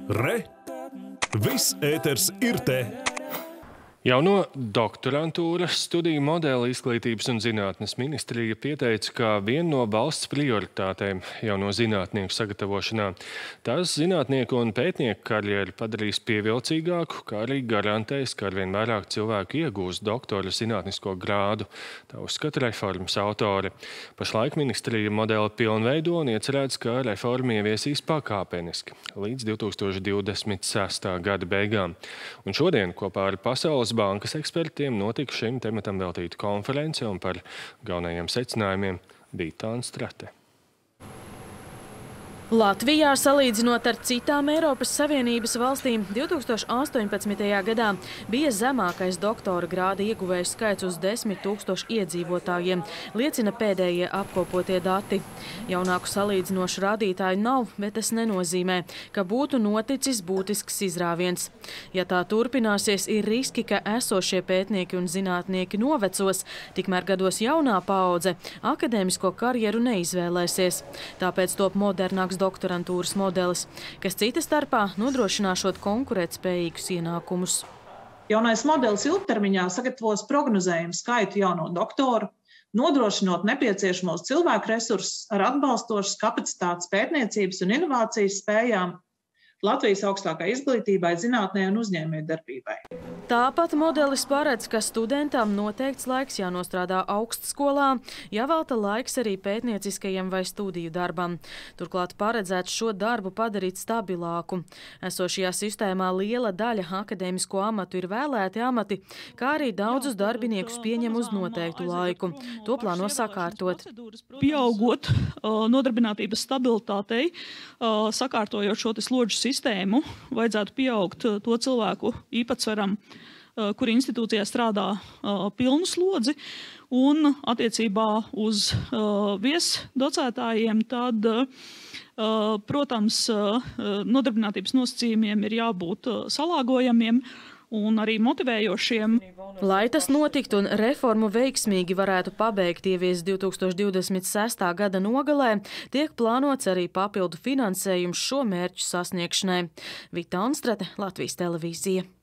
Re! Viss ēters ir te! Jauno doktorantūras studiju modeli Izglītības un zinātnes ministrija pieteica kā vienu no valsts prioritātēm jauno zinātnieku sagatavošanā. Tās zinātnieku un pētnieku karjeru padarīs pievilcīgāku, kā arī garantēs, ka arvien vairāk cilvēku iegūs doktora zinātnisko grādu. Tā uzskata reformas autori. Pašlaik ministrija modeli pilnveido un iecerēts, ka reforma ieviesīs pakāpeniski līdz 2026. gada beigām. Un šodien kopā ar Pasaules bankas ekspertiem notika šim tematam veltīta konference, un par galvenajiem secinājumiem bija Tāna Strate. Latvijā, salīdzinot ar citām Eiropas Savienības valstīm, 2018. gadā bija zemākais doktora grāda ieguvēju skaits uz 10 000 iedzīvotājiem, liecina pēdējie apkopotie dati. Jaunāku salīdzinošu rādītāju nav, bet tas nenozīmē, ka būtu noticis būtisks izrāviens. Ja tā turpināsies, ir riski, ka esošie pētnieki un zinātnieki novecos, tikmēr gados jaunā paudze akadēmisko karjeru neizvēlēsies. Tāpēc top modernāks doktorantūras modelis, kas cita starpā nodrošināšot konkurētspējīgus ienākumus. Jaunais modelis ilgtermiņā sagatavos prognozējumu skaitu jauno doktoru, nodrošinot nepieciešamos cilvēku resursus ar atbalstošas kapacitātes pētniecības un inovācijas spējām Latvijas augstākai izglītībai, zinātnē un uzņēmējdarbībai. Tāpat modelis paredz, ka studentam noteikts laiks jānostrādā augstskolā, jāvelta laiks arī pētnieciskajam vai studiju darbam. Turklāt paredzēts šo darbu padarīt stabilāku. Esošajā sistēmā liela daļa akadēmisko amatu ir vēlēti amati, kā arī daudzus darbiniekus pieņem uz noteiktu laiku. To plāno sakārtot. Pieaugot nodarbinātības stabilitātei, sakārtojot šo slodžu sistēmu, vajadzētu pieaugt to cilvēku īpatsvaram, kuri institūcijā strādā pilnu slodzi, un attiecībā uz viesdocētājiem tad, protams, nodarbinātības nosacījumiem ir jābūt salāgojamiem un arī motivējošiem. Lai tas notiktu un reformu veiksmīgi varētu pabeigt ievies 2026. gada nogalē, tiek plānots arī papildu finansējums šo mērķu sasniegšanai. Tāna Strate, Latvijas televīzija.